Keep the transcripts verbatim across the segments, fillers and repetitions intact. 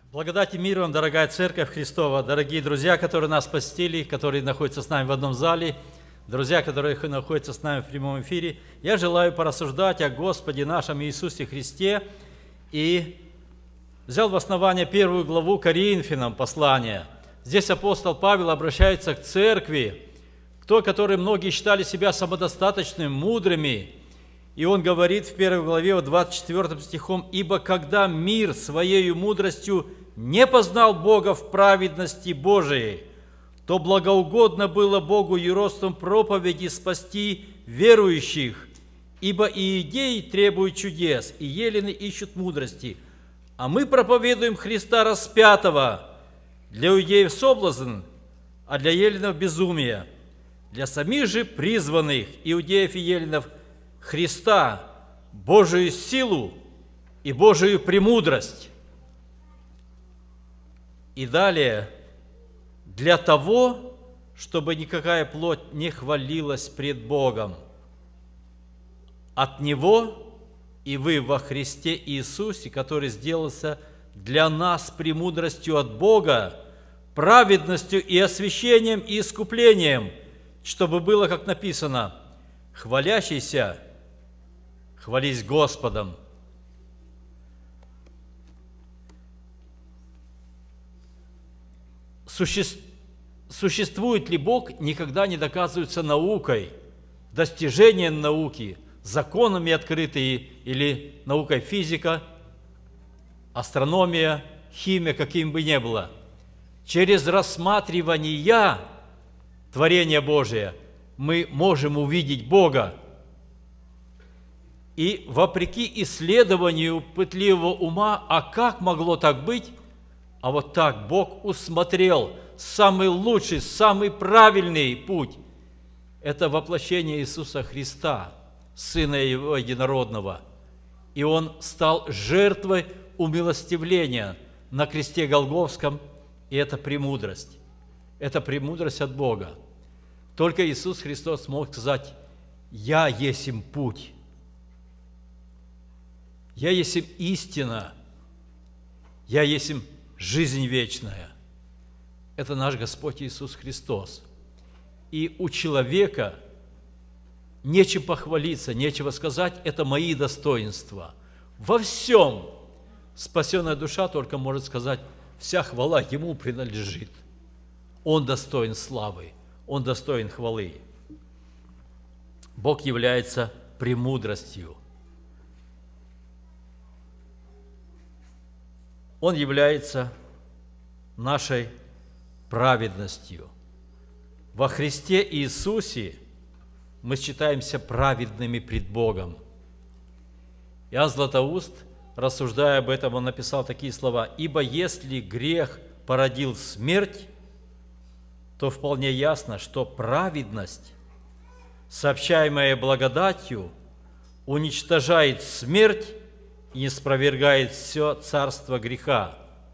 Благодать и мир вам, дорогая Церковь Христова, дорогие друзья, которые нас посетили, которые находятся с нами в одном зале, друзья, которые находятся с нами в прямом эфире. Я желаю порассуждать о Господе нашем Иисусе Христе и взял в основание первую главу Коринфянам послания. Здесь апостол Павел обращается к церкви, к той, которые многие считали себя самодостаточными, мудрыми. И он говорит в первой главе, вот двадцать четвёртым стихом: «Ибо когда мир своею мудростью не познал Бога в праведности Божией, то благоугодно было Богу юродством проповеди спасти верующих, ибо и иудеи требуют чудес, и елены ищут мудрости, а мы проповедуем Христа распятого, для иудеев соблазн, а для еленов безумие, для самих же призванных иудеев и еленов Христа, Божию силу и Божию премудрость». И далее: «Для того, чтобы никакая плоть не хвалилась пред Богом. От Него и вы во Христе Иисусе, который сделался для нас премудростью от Бога, праведностью и освящением и искуплением, чтобы было, как написано: хвалящийся, хвались Господом». Существует ли Бог, никогда не доказывается наукой, достижением науки, законами открытые или наукой физика, астрономия, химия, каким бы ни было. Через рассматривание творения Божия мы можем увидеть Бога. И вопреки исследованию пытливого ума, а как могло так быть? А вот так Бог усмотрел самый лучший, самый правильный путь. Это воплощение Иисуса Христа, Сына Его Единородного. И Он стал жертвой умилостивления на кресте Голгофском, и это премудрость. Это премудрость от Бога. Только Иисус Христос мог сказать: «Я есмь путь, я есмь истина, я есмь жизнь вечная». Это наш Господь Иисус Христос. И у человека нечем похвалиться, нечего сказать: это мои достоинства. Во всем спасенная душа только может сказать: вся хвала Ему принадлежит. Он достоин славы, Он достоин хвалы. Бог является премудростью. Он является нашей праведностью. Во Христе Иисусе мы считаемся праведными пред Богом. Иоанн Златоуст, рассуждая об этом, он написал такие слова: «Ибо если грех породил смерть, то вполне ясно, что праведность, сообщаемая благодатью, уничтожает смерть и не спровергает все царство греха».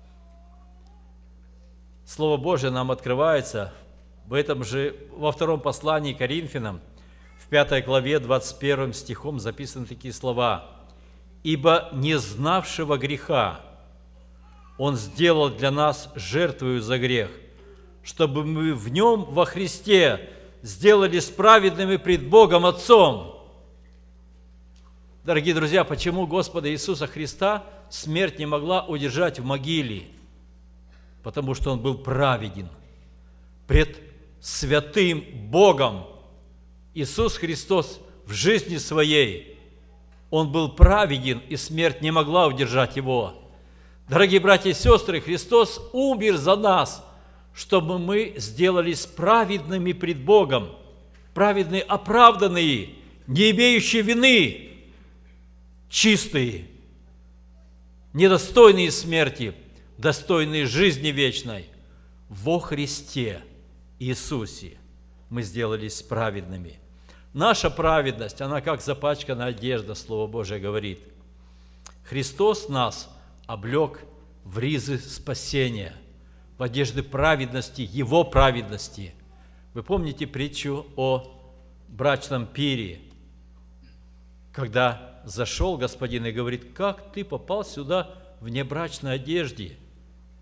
Слово Божие нам открывается в этом же, во втором послании к Коринфянам, в пятой главе, двадцать первым стихом записаны такие слова: «Ибо не знавшего греха Он сделал для нас жертвою за грех, чтобы мы в Нем, во Христе, сделались праведными пред Богом Отцом». Дорогие друзья, почему Господа Иисуса Христа смерть не могла удержать в могиле? Потому что Он был праведен пред святым Богом. Иисус Христос в жизни Своей, Он был праведен, и смерть не могла удержать Его. Дорогие братья и сестры, Христос умер за нас, чтобы мы сделались праведными пред Богом, праведные, оправданные, не имеющие вины, чистые, недостойные смерти, достойные жизни вечной. Во Христе Иисусе мы сделались праведными. Наша праведность, она как запачканная одежда, Слово Божие говорит. Христос нас облег в ризы спасения, в одежды праведности, Его праведности. Вы помните притчу о брачном пире, когда зашел господин и говорит: «Как ты попал сюда в небрачной одежде?»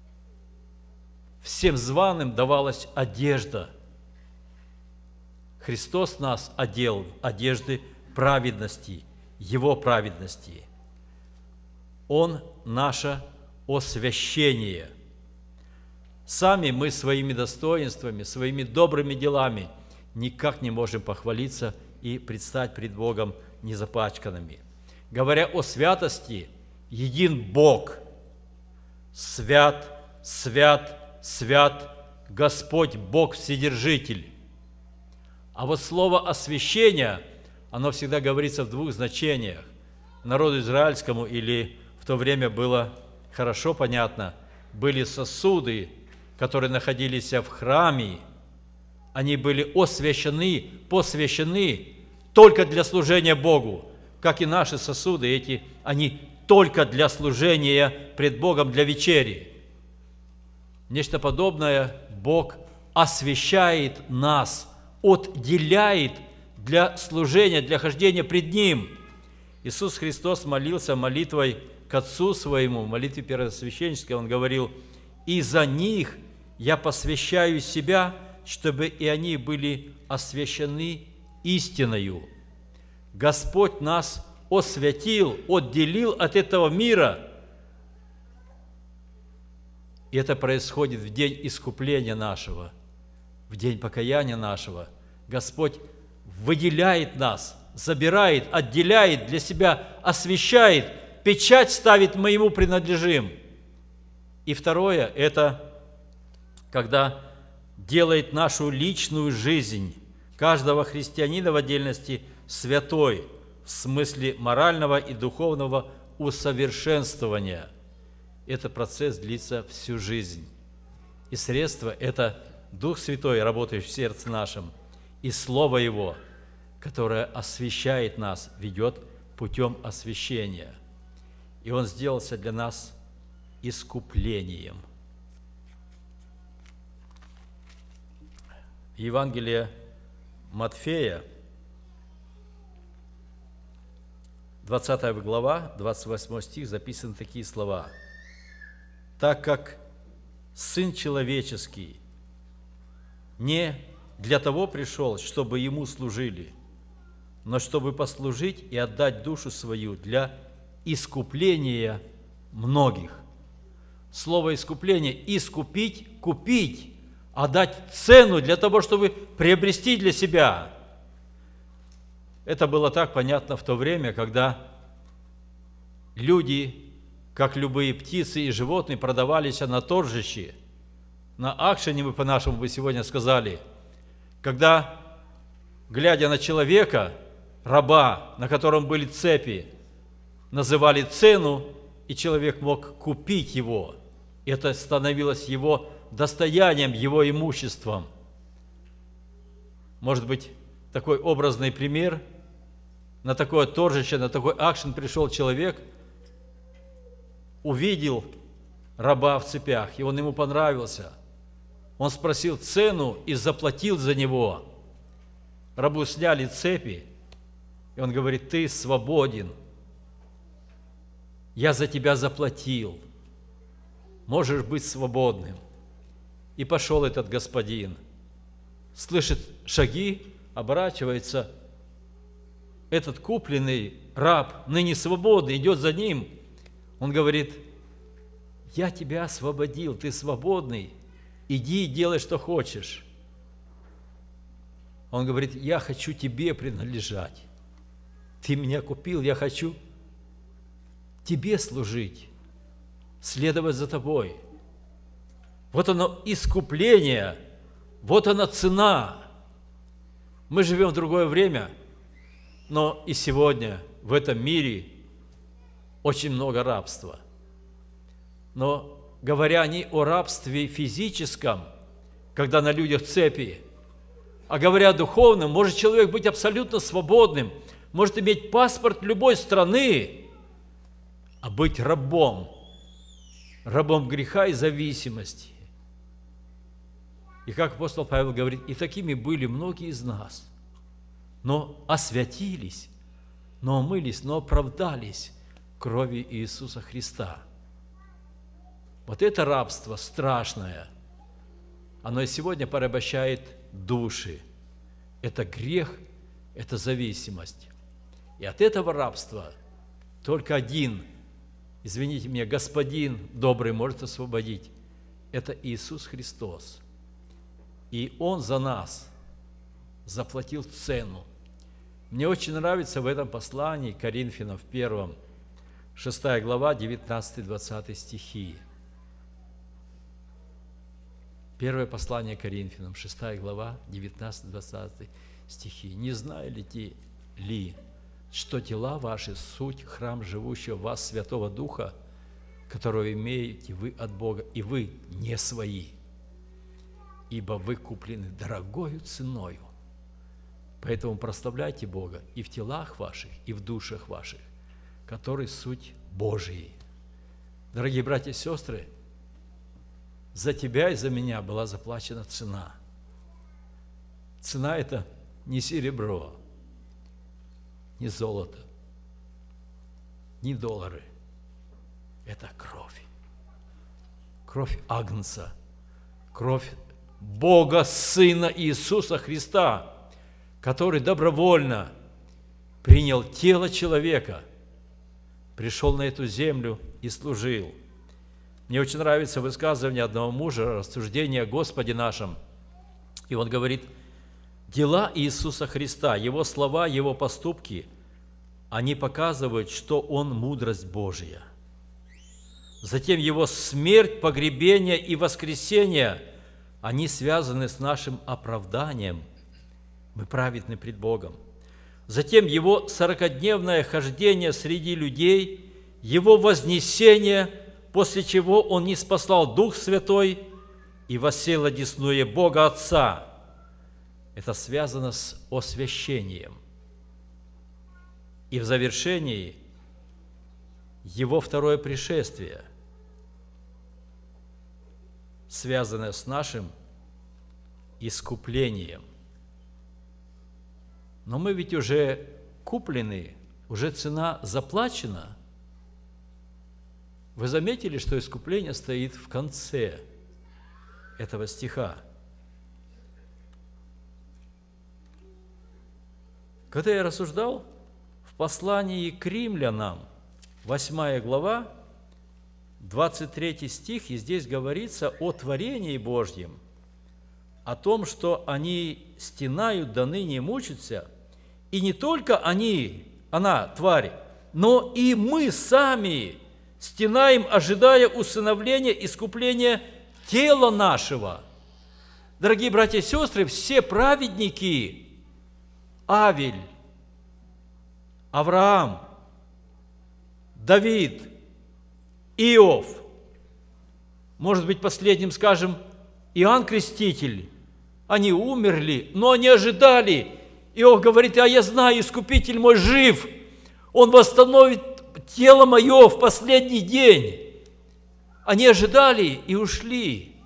всем званым давалась одежда. Христос нас одел в одежды праведности, Его праведности. Он наше освящение. Сами мы своими достоинствами, своими добрыми делами никак не можем похвалиться и предстать пред Богом незапачканными. Говоря о святости, един Бог. Свят, свят, свят Господь Бог Вседержитель. А вот слово «освящение», оно всегда говорится в двух значениях. Народу израильскому или в то время было хорошо понятно, были сосуды, которые находились в храме, они были освящены, посвящены только для служения Богу, как и наши сосуды эти, они только для служения пред Богом, для вечери. Нечто подобное Бог освящает нас, отделяет для служения, для хождения пред Ним. Иисус Христос молился молитвой к Отцу Своему, в молитве первосвященнической, Он говорил: «И за них я посвящаю себя, чтобы и они были освящены истиною». Господь нас освятил, отделил от этого мира. И это происходит в день искупления нашего, в день покаяния нашего. Господь выделяет нас, забирает, отделяет для себя, освящает, печать ставит, мы Ему принадлежим. И второе – это когда делает нашу личную жизнь каждого христианина в отдельности святой, в смысле морального и духовного усовершенствования. Этот процесс длится всю жизнь. И средство – это Дух Святой, работающий в сердце нашем, и Слово Его, которое освящает нас, ведет путем освящения. И Он сделался для нас искуплением. Евангелие Матфея, двадцатая глава, двадцать восьмой стих, записаны такие слова: «Так как Сын Человеческий не для того пришел, чтобы Ему служили, но чтобы послужить и отдать душу свою для искупления многих». Слово «искупление» – искупить, купить, отдать цену для того, чтобы приобрести для себя. Это было так понятно в то время, когда люди, как любые птицы и животные, продавались на торжище. На акшене, мы по-нашему бы сегодня сказали, когда, глядя на человека, раба, на котором были цепи, называли цену, и человек мог купить его. Это становилось его достоянием, его имуществом. Может быть, такой образный пример. На такое торжище, на такой акшен пришел человек, увидел раба в цепях, и он ему понравился. Он спросил цену и заплатил за него. Рабу сняли цепи, и он говорит: «Ты свободен, я за тебя заплатил, можешь быть свободным». И пошел этот господин. Слышит шаги, оборачивается. Этот купленный раб, ныне свободный, идет за ним. Он говорит: «Я тебя освободил, ты свободный, иди и делай, что хочешь». Он говорит: «Я хочу тебе принадлежать. Ты меня купил, я хочу тебе служить, следовать за тобой». Вот оно искупление, вот она цена. Мы живем в другое время, но и сегодня в этом мире очень много рабства. Но говоря не о рабстве физическом, когда на людях цепи, а говоря о духовном, может человек быть абсолютно свободным, может иметь паспорт любой страны, а быть рабом, рабом греха и зависимости. И как апостол Павел говорит, и такими были многие из нас, но освятились, но омылись, но оправдались кровью Иисуса Христа. Вот это рабство страшное, оно и сегодня порабощает души. Это грех, это зависимость. И от этого рабства только один, извините меня, Господин добрый может освободить. Это Иисус Христос. И Он за нас заплатил цену. Мне очень нравится в этом послании Коринфянам в первом, шестая глава, девятнадцатый-двадцатый стихи. Первое послание Коринфянам, шестая глава, девятнадцатый-двадцатый стихи. «Не знаете ли, что тела ваши – суть храм живущего в вас Святого Духа, которого имеете вы от Бога, и вы не свои, ибо вы куплены дорогою ценою. Поэтому прославляйте Бога и в телах ваших, и в душах ваших, которые суть Божьи». Дорогие братья и сестры, за тебя и за меня была заплачена цена. Цена – это не серебро, не золото, не доллары. Это кровь. Кровь Агнца, кровь Бога, Сына Иисуса Христа, который добровольно принял тело человека, пришел на эту землю и служил. Мне очень нравится высказывание одного мужа, рассуждение о Господе нашем. И он говорит: дела Иисуса Христа, Его слова, Его поступки, они показывают, что Он мудрость Божья. Затем Его смерть, погребение и воскресение, они связаны с нашим оправданием. Мы праведны пред Богом. Затем Его сорокадневное хождение среди людей, Его вознесение, после чего Он ниспослал Дух Святой и воссел одесную Бога Отца. Это связано с освящением. И в завершении Его второе пришествие, связанное с нашим искуплением. Но мы ведь уже куплены, уже цена заплачена. Вы заметили, что искупление стоит в конце этого стиха? Когда я рассуждал в послании к римлянам, восьмая глава, двадцать третий стих, и здесь говорится о творении Божьем, о том, что они стенают, до ныне мучатся, и не только они, она, тварь, но и мы сами стенаем, ожидая усыновления, искупления тела нашего. Дорогие братья и сестры, все праведники, Авель, Авраам, Давид, Иов, может быть, последним скажем, Иоанн Креститель, они умерли, но они ожидали. Иов говорит: а я знаю, Искупитель мой жив, Он восстановит тело мое в последний день. Они ожидали и ушли.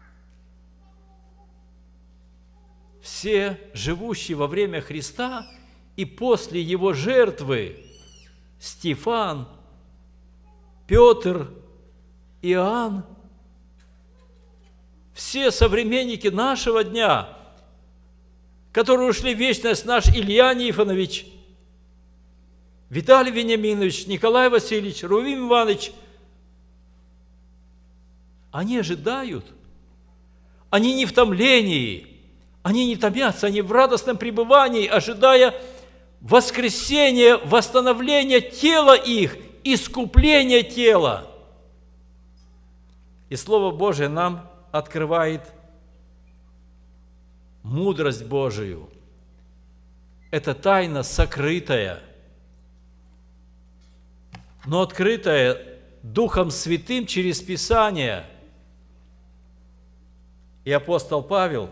Все живущие во время Христа и после Его жертвы, Стефан, Петр, Иоанн, все современники нашего дня, которые ушли в вечность, наш Илья Нифонович, Виталий Вениаминович, Николай Васильевич, Рувим Иванович, они ожидают, они не в томлении, они не томятся, они в радостном пребывании, ожидая воскресения, восстановления тела их, искупления тела. И Слово Божие нам открывает мудрость Божию. Это тайна сокрытая, но открытая Духом Святым через Писание. И апостол Павел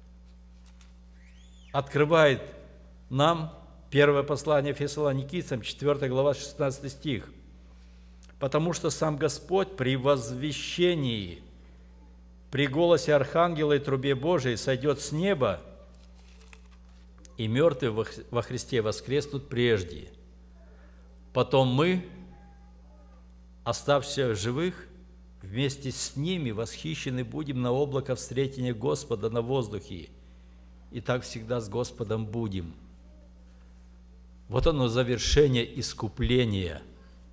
открывает нам первое послание Фессалоникийцам, четвёртая глава, шестнадцатый стих. «Потому что сам Господь при возвещении, при голосе архангела и трубе Божией сойдет с неба, и мертвые во Христе воскреснут прежде. Потом мы, оставшиеся живых, вместе с ними восхищены будем на облако встретения Господа на воздухе, и так всегда с Господом будем. Вот оно, завершение искупления.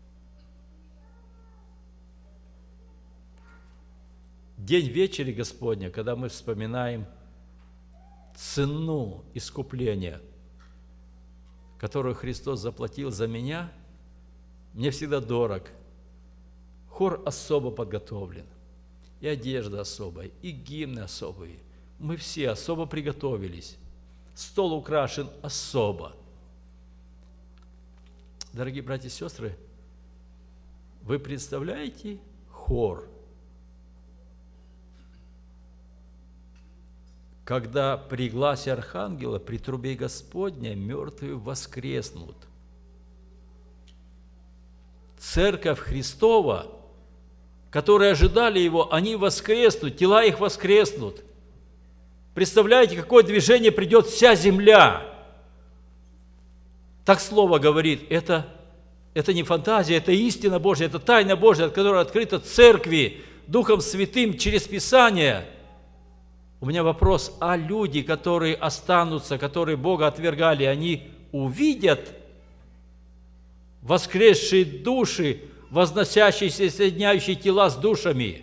День вечери Господня, когда мы вспоминаем цену искупления, которую Христос заплатил за меня, мне всегда дорог. Хор особо подготовлен, и одежда особая, и гимны особые. Мы все особо приготовились. Стол украшен особо. Дорогие братья и сестры, вы представляете хор, когда при гласе архангела, при трубе Господня мертвые воскреснут. Церковь Христова, которые ожидали Его, они воскреснут, тела их воскреснут. Представляете, какое движение придет вся земля? Так Слово говорит, это, это не фантазия, это истина Божья, это тайна Божья, которая открыта Церкви Духом Святым через Писание. У меня вопрос, а люди, которые останутся, которые Бога отвергали, они увидят воскресшие души, возносящиеся и соединяющие тела с душами?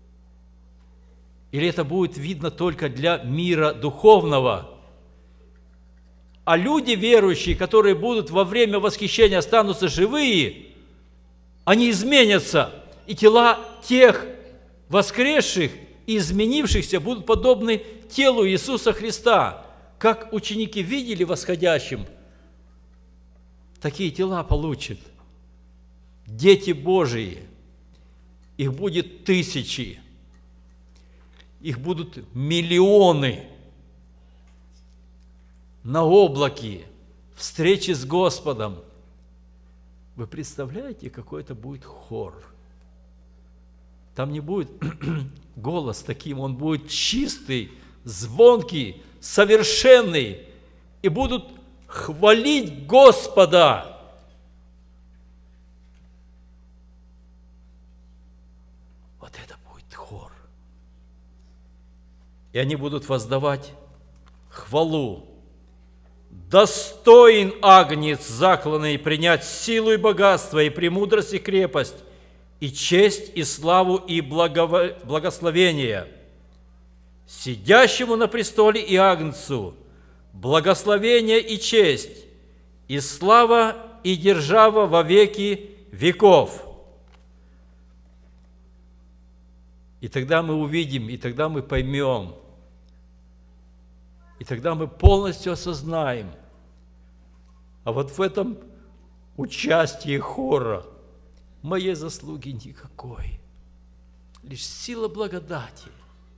Или это будет видно только для мира духовного? А люди верующие, которые будут во время восхищения останутся живые, они изменятся, и тела тех воскресших и изменившихся будут подобны телу Иисуса Христа. Как ученики видели восходящим, такие тела получат дети Божии. Их будет тысячи, их будут миллионы на облаке встречи с Господом. Вы представляете, какой это будет хор? Там не будет голос таким, он будет чистый, звонкий, совершенный, и будут хвалить Господа. Вот это будет хор. И они будут воздавать хвалу. Достоин агнец закланный принять силу и богатство, и премудрость, и крепость, и честь, и славу, и благово... благословение. Сидящему на престоле и агнцу благословение и честь, и слава, и держава во веки веков. И тогда мы увидим, и тогда мы поймем, и тогда мы полностью осознаем, а вот в этом участии хора моей заслуги никакой, лишь сила благодати.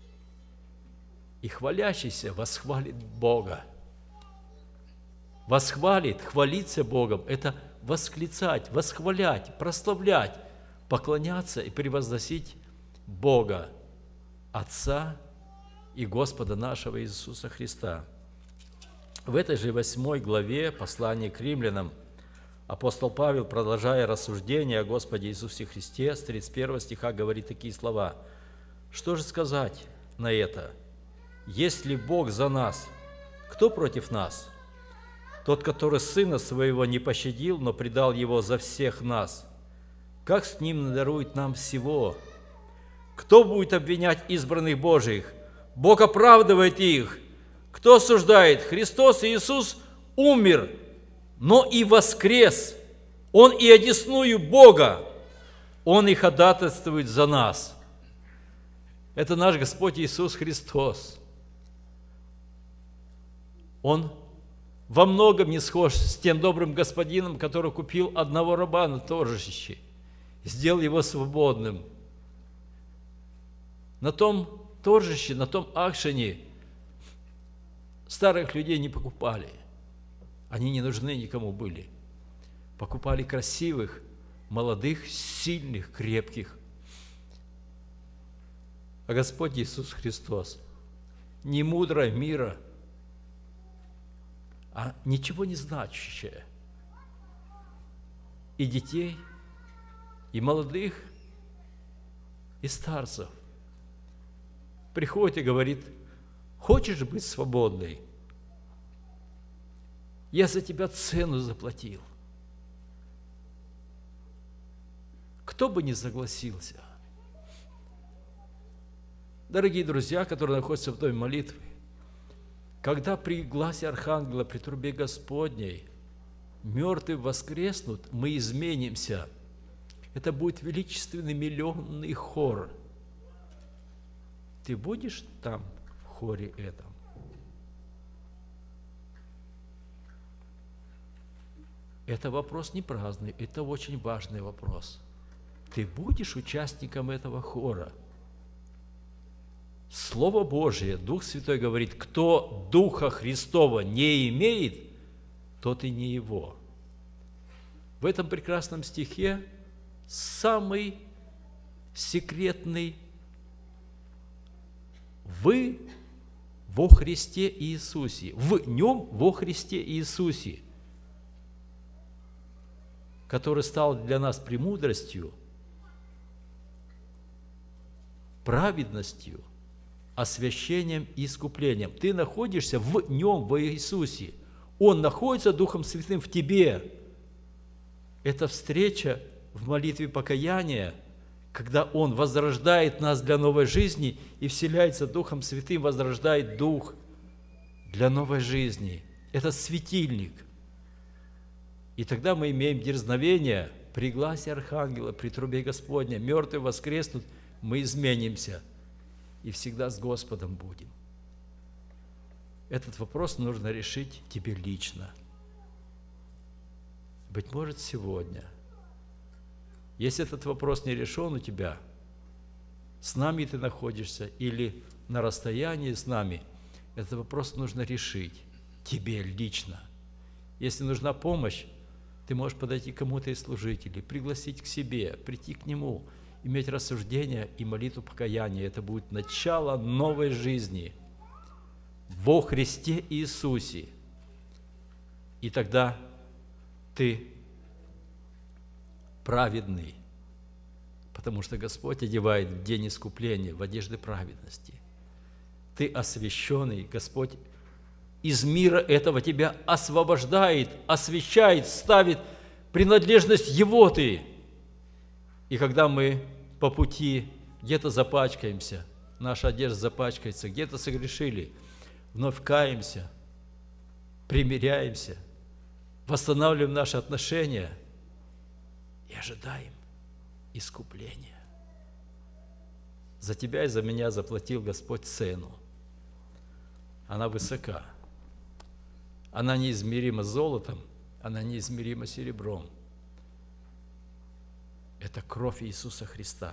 И хвалящийся восхвалит Бога. Восхвалит, хвалиться Богом – это восклицать, восхвалять, прославлять, поклоняться и превозносить Бога, Отца и Господа нашего Иисуса Христа. В этой же восьмой главе послания к римлянам апостол Павел, продолжая рассуждение о Господе Иисусе Христе, с тридцать первого стиха говорит такие слова. Что же сказать на это? Если Бог за нас, кто против нас? Тот, который Сына Своего не пощадил, но предал Его за всех нас. Как с Ним дарует нам всего? Кто будет обвинять избранных Божиих? Бог оправдывает их. Кто осуждает? Христос Иисус умер, но и воскрес. Он и одесную Бога. Он и ходатайствует за нас. Это наш Господь Иисус Христос. Он во многом не схож с тем добрым господином, который купил одного раба на торжище, сделал его свободным. На том торжище, на том акшене старых людей не покупали. Они не нужны никому были. Покупали красивых, молодых, сильных, крепких. А Господь Иисус Христос не мудрое мира, а ничего не значащее. И детей, и молодых, и старцев. Приходит и говорит: хочешь быть свободной? Я за тебя цену заплатил. Кто бы ни согласился. Дорогие друзья, которые находятся в доме молитвы, когда при гласе Архангела, при трубе Господней мертвые воскреснут, мы изменимся. Это будет величественный миллионный хор. Ты будешь там, в хоре этом? Это вопрос не праздный, это очень важный вопрос. Ты будешь участником этого хора? Слово Божие, Дух Святой говорит: кто Духа Христова не имеет, тот и не его. В этом прекрасном стихе самый секретный: вы во Христе Иисусе, в Нем во Христе Иисусе, который стал для нас премудростью, праведностью, освящением и искуплением. Ты находишься в Нем, во Иисусе. Он находится Духом Святым в тебе. Это встреча в молитве покаяния, когда Он возрождает нас для новой жизни и вселяется Духом Святым, возрождает Дух для новой жизни. Это светильник. И тогда мы имеем дерзновение при гласе Архангела, при трубе Господня. Мертвые воскреснут, мы изменимся и всегда с Господом будем. Этот вопрос нужно решить тебе лично. Быть может, сегодня. Если этот вопрос не решен у тебя, с нами ты находишься или на расстоянии с нами, этот вопрос нужно решить тебе лично. Если нужна помощь, ты можешь подойти к кому-то из служителей, пригласить к себе, прийти к нему, иметь рассуждение и молитву покаяния. Это будет начало новой жизни во Христе Иисусе. И тогда ты праведный, потому что Господь одевает в день искупления в одежды праведности. Ты освященный, Господь из мира этого тебя освобождает, освящает, ставит принадлежность Его ты. И когда мы по пути где-то запачкаемся, наша одежда запачкается, где-то согрешили, вновь каемся, примиряемся, восстанавливаем наши отношения и ожидаем искупления. За тебя и за меня заплатил Господь цену. Она высока. Она неизмерима золотом, она неизмерима серебром. Это кровь Иисуса Христа.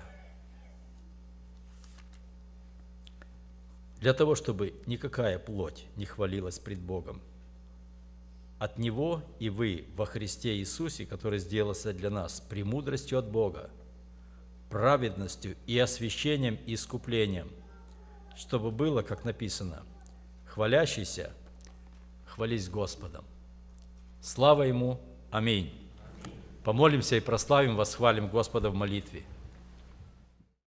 Для того, чтобы никакая плоть не хвалилась пред Богом. От Него и вы во Христе Иисусе, который сделался для нас премудростью от Бога, праведностью и освящением и искуплением, чтобы было, как написано: хвалящийся, хвались Господом. Слава Ему! Аминь! Помолимся и прославим, восхвалим Господа в молитве.